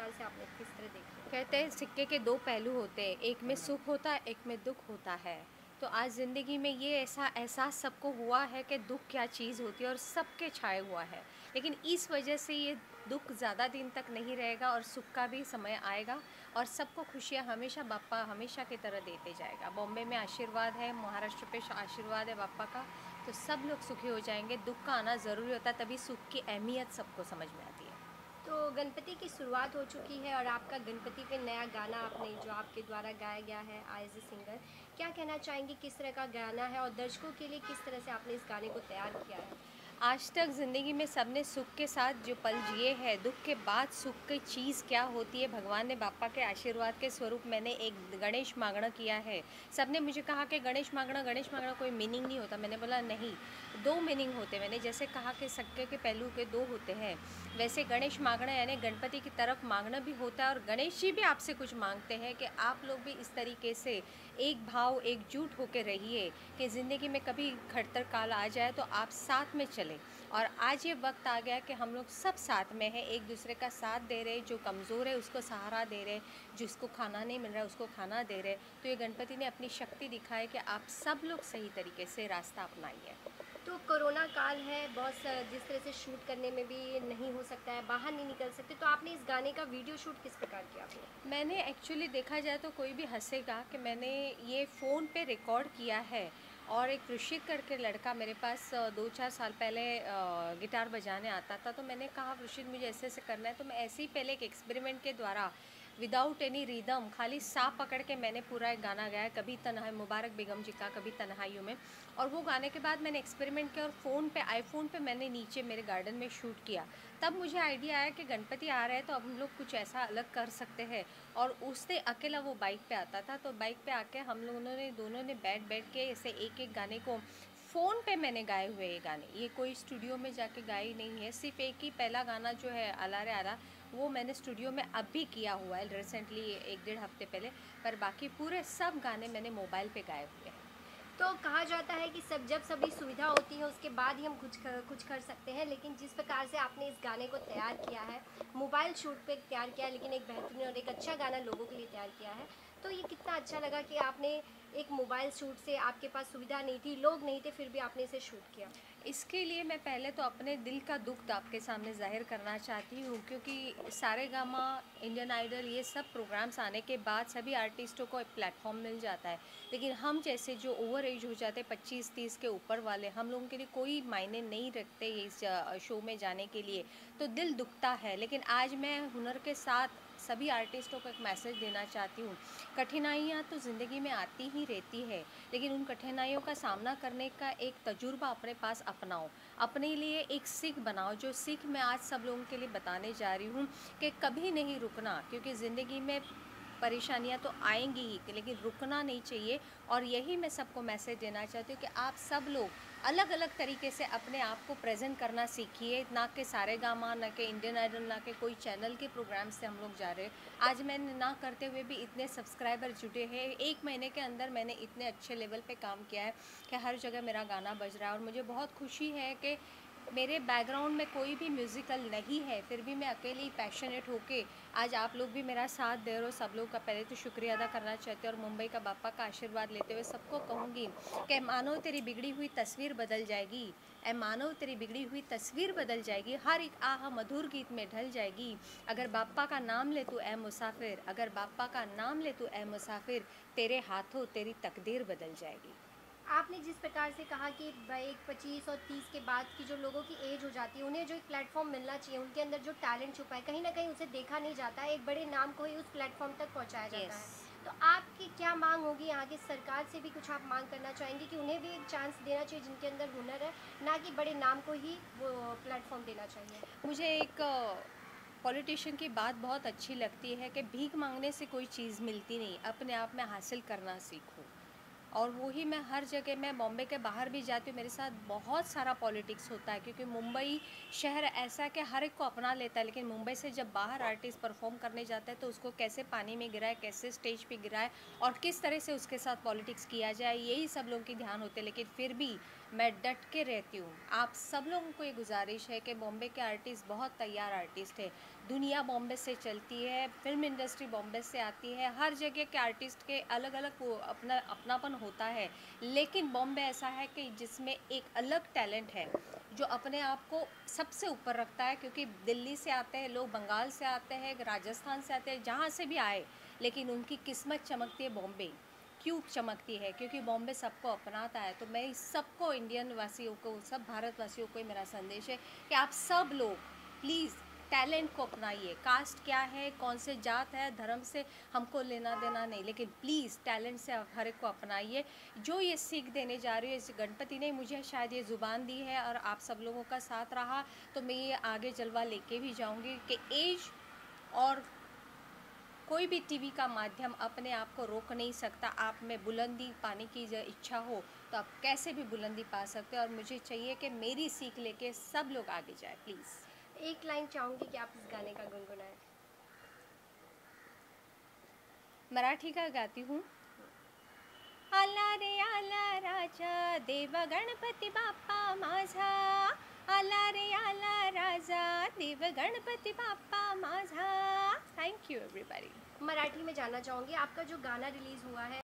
प्रकार से आपने किस तरह देखते हैं? कहते हैं सिक्के के दो पहलू होते हैं, एक में सुख होता है, एक में दुख होता है। तो आज ज़िंदगी में ये ऐसा एहसास सबको हुआ है कि दुख क्या चीज़ होती है और सबके छाए हुआ है। लेकिन इस वजह से ये दुख ज़्यादा दिन तक नहीं रहेगा और सुख का भी समय आएगा और सबको खुशियाँ हमेशा बाप्पा हमेशा की तरह देते जाएगा। बॉम्बे में आशीर्वाद है, महाराष्ट्र पे आशीर्वाद है बाप्पा का, तो सब लोग सुखी हो जाएँगे। दुख का आना ज़रूरी होता है, तभी सुख की अहमियत सबको समझ में आती है। तो गणपति की शुरुआत हो चुकी है और आपका गणपति पे नया गाना आपने जो आपके द्वारा गाया गया है एज़ अ सिंगर, क्या कहना चाहेंगे किस तरह का गाना है और दर्शकों के लिए किस तरह से आपने इस गाने को तैयार किया है? आज तक ज़िंदगी में सबने सुख के साथ जो पल जिए हैं, दुख के बाद सुख की चीज़ क्या होती है, भगवान ने बाप्पा के आशीर्वाद के स्वरूप मैंने एक गणेश मांगना किया है। सबने मुझे कहा कि गणेश मांगना कोई मीनिंग नहीं होता। मैंने बोला नहीं, 2 मीनिंग होते हैं। मैंने जैसे कहा कि सिक्के के पहलू के 2 होते हैं, वैसे गणेश मांगना यानी गणपति की तरफ मांगना भी होता है और गणेश जी भी आपसे कुछ माँगते हैं कि आप लोग भी इस तरीके से एक भाव एकजुट होके रहिए कि ज़िंदगी में कभी खड़तर काल आ जाए तो आप साथ में चलें। और आज ये वक्त आ गया कि हम लोग सब साथ में हैं, एक दूसरे का साथ दे रहे, जो कमज़ोर है उसको सहारा दे रहे, जिसको खाना नहीं मिल रहा है उसको खाना दे रहे। तो ये गणपति ने अपनी शक्ति दिखाई कि आप सब लोग सही तरीके से रास्ता अपनाइए। तो कोरोना काल है, बहुत जिस तरह से शूट करने में भी नहीं हो सकता है, बाहर नहीं निकल सकते, तो आपने इस गाने का वीडियो शूट किस प्रकार किया आपने? मैंने एक्चुअली देखा जाए तो कोई भी हँसेगा कि मैंने ये फ़ोन पे रिकॉर्ड किया है और एक ऋषिक करके लड़का मेरे पास 2-4 साल पहले गिटार बजाने आता था, तो मैंने कहा ऋषिक मुझे ऐसे-ऐसे करना है, तो मैं ऐसे ही पहले एक एक्सपेरिमेंट के द्वारा विदाउट एनी रिदम खाली सा पकड़ के मैंने पूरा एक गाना गाया, कभी तन्हाई मुबारक बेगम जी का कभी तन्हाइयों में। और वो गाने के बाद मैंने एक्सपेरिमेंट किया और फ़ोन पे आईफ़ोन पे मैंने नीचे मेरे गार्डन में शूट किया। तब मुझे आइडिया आया कि गणपति आ रहे हैं तो अब हम लोग कुछ ऐसा अलग कर सकते हैं। और उससे अकेला वो बाइक पे आता था, तो बाइक पे आके हम लोगों ने दोनों ने बैठ के ऐसे एक-एक गाने को फ़ोन पे मैंने गाए हुए ये गाने। ये कोई स्टूडियो में जाके गाए नहीं है, सिर्फ़ एक ही पहला गाना जो है आला रे आला, वो मैंने स्टूडियो में अभी किया हुआ है रिसेंटली 1 डेढ़ हफ़्ते पहले, पर बाकी पूरे सब गाने मैंने मोबाइल पे गाए हुए हैं। तो कहा जाता है कि सब जब सभी सुविधा होती है उसके बाद ही हम कुछ कर सकते हैं, लेकिन जिस प्रकार से आपने इस गाने को तैयार किया है, मोबाइल शूट पे तैयार किया है, लेकिन एक बेहतरीन और एक अच्छा गाना लोगों के लिए तैयार किया है, तो ये कितना अच्छा लगा कि आपने एक मोबाइल शूट से, आपके पास सुविधा नहीं थी, लोग नहीं थे, फिर भी आपने इसे शूट किया। इसके लिए मैं पहले तो अपने दिल का दुःख आपके सामने ज़ाहिर करना चाहती हूँ, क्योंकि सारेगामा, इंडियन आइडल ये सब प्रोग्राम्स आने के बाद सभी आर्टिस्टों को एक प्लेटफ़ॉर्म मिल जाता है। लेकिन हम जैसे जो ओवर एज हो जाते हैं 25-30 के ऊपर वाले, हम लोगों के लिए कोई मायने नहीं रखते इस शो में जाने के लिए, तो दिल दुखता है। लेकिन आज मैं हुनर के साथ सभी आर्टिस्टों को एक मैसेज देना चाहती हूँ। कठिनाइयाँ तो ज़िंदगी में आती ही रहती है, लेकिन उन कठिनाइयों का सामना करने का एक तजुर्बा अपने पास अपनाओ। अपने लिए एक सीख बनाओ, जो सीख मैं आज सब लोगों के लिए बताने जा रही हूँ कि कभी नहीं रुकना, क्योंकि ज़िंदगी में परेशानियाँ तो आएँगी ही, लेकिन रुकना नहीं चाहिए। और यही मैं सबको मैसेज देना चाहती हूँ कि आप सब लोग अलग-अलग तरीके से अपने आप को प्रेज़ेंट करना सीखिए, ना कि सारेगामा, ना कि इंडियन आइडल, ना कि कोई चैनल के प्रोग्राम से हम लोग जा रहे हैं। आज मैंने ना करते हुए भी इतने सब्सक्राइबर जुटे हैं। 1 महीने के अंदर मैंने इतने अच्छे लेवल पे काम किया है कि हर जगह मेरा गाना बज रहा है और मुझे बहुत खुशी है कि मेरे बैकग्राउंड में कोई भी म्यूज़िकल नहीं है, फिर भी मैं अकेली पैशनेट होके आज आप लोग भी मेरा साथ दे रहे हो। सब लोग का पहले तो शुक्रिया अदा करना चाहती हूँ और मुंबई का बाप्पा का आशीर्वाद लेते हुए सबको कहूँगी कि मानो तेरी बिगड़ी हुई तस्वीर बदल जाएगी, ऐ मानो तेरी बिगड़ी हुई तस्वीर बदल जाएगी, हर एक आह मधुर गीत में ढल जाएगी। अगर बाप्पा का नाम ले तू ऐ मुसाफिर, अगर बाप्पा का नाम ले तू ऐ मुसाफिर, तेरे हाथों तेरी तकदीर बदल जाएगी। आपने जिस प्रकार से कहा कि भाई 25 और 30 के बाद की जो लोगों की एज हो जाती है, उन्हें जो एक प्लेटफॉर्म मिलना चाहिए, उनके अंदर जो टैलेंट छुपा है, कहीं न कहीं उसे देखा नहीं जाता है, एक बड़े नाम को ही उस प्लेटफॉर्म तक पहुँचाया जाता यस। है। तो आपकी क्या माँग होगी यहाँ की सरकार से भी, कुछ आप माँग करना चाहेंगे कि उन्हें भी एक चांस देना चाहिए जिनके अंदर हुनर है, ना कि बड़े नाम को ही वो प्लेटफॉर्म देना चाहिए? मुझे एक पॉलिटिशियन की बात बहुत अच्छी लगती है कि भीख मांगने से कोई चीज़ मिलती नहीं, अपने आप में हासिल करना सीखो। और वो ही मैं हर जगह, मैं बॉम्बे के बाहर भी जाती हूँ, मेरे साथ बहुत सारा पॉलिटिक्स होता है, क्योंकि मुंबई शहर ऐसा है कि हर एक को अपना लेता है। लेकिन मुंबई से जब बाहर आर्टिस्ट परफॉर्म करने जाता है तो उसको कैसे पानी में गिराए, कैसे स्टेज पे गिराए और किस तरह से उसके साथ पॉलिटिक्स किया जाए, यही सब लोगों की ध्यान होते हैं। लेकिन फिर भी मैं डट के रहती हूँ। आप सब लोगों को ये गुजारिश है कि बॉम्बे के आर्टिस्ट बहुत तैयार आर्टिस्ट है। दुनिया बॉम्बे से चलती है, फ़िल्म इंडस्ट्री बॉम्बे से आती है, हर जगह के आर्टिस्ट के अलग-अलग वो अपना अपनापन होता है। लेकिन बॉम्बे ऐसा है कि जिसमें एक अलग टैलेंट है, जो अपने आप को सबसे ऊपर रखता है, क्योंकि दिल्ली से आते हैं लोग, बंगाल से आते हैं, राजस्थान से आते हैं, जहाँ से भी आए, लेकिन उनकी किस्मत चमकती है बॉम्बे। क्यों चमकती है? क्योंकि बॉम्बे सबको अपनाता है। तो मैं इस सबको, इंडियन वासियों को, सब भारतवासियों को मेरा संदेश है कि आप सब लोग प्लीज़ टैलेंट को अपनाइए। कास्ट क्या है, कौन से जात है, धर्म से हमको लेना देना नहीं, लेकिन प्लीज़ टैलेंट से आप हर एक को अपनाइए। जो ये सीख देने जा रही है, इस गणपति ने मुझे शायद ये ज़ुबान दी है और आप सब लोगों का साथ रहा, तो मैं ये आगे जलवा लेके भी जाऊँगी कि एज और कोई भी टीवी का माध्यम अपने आप को रोक नहीं सकता। आप में बुलंदी पाने की इच्छा हो तो आप कैसे भी बुलंदी पा सकते हो, और मुझे चाहिए कि मेरी सीख लेके सब लोग आगे जाए प्लीज़। एक लाइन चाहूँगी कि आप इस गाने का गुनगुनाएं। मराठी का गाती हूँ। आला रे आला राजा, देव गणपती बाप्पा माझा, आला रे आला राजा, देव गणपती बाप्पा माझा। Thank you everybody. मराठी में जानना चाहूँगी, आपका जो गाना रिलीज़ हुआ है